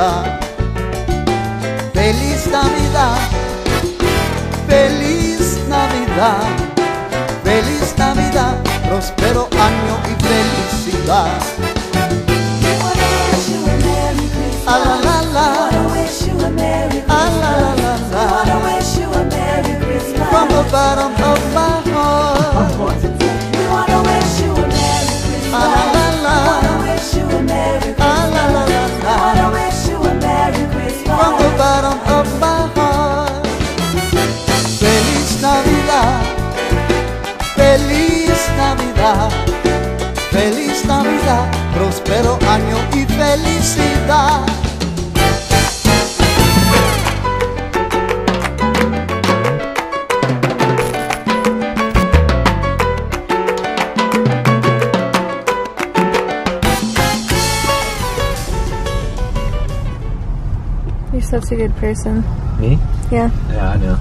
Navidad. Feliz Navidad, feliz Navidad, feliz Navidad, próspero año y felicidad. A la la la, a la la la, from the bottom of my heart. A la la la, a la la la, from the bottom of my heart. Feliz Navidad, feliz Navidad, feliz Navidad, próspero año y felicidad. You're such a good person. Me? Yeah. Yeah, I know.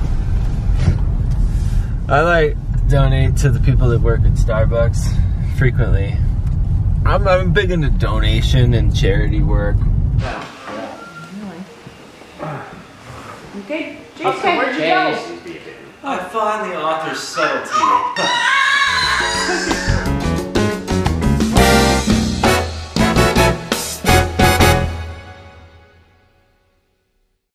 I like donate to the people that work at Starbucks frequently. I'm big into donation and charity work. Yeah. Really? Okay, Jason, where'd you go? I find the author's subtlety.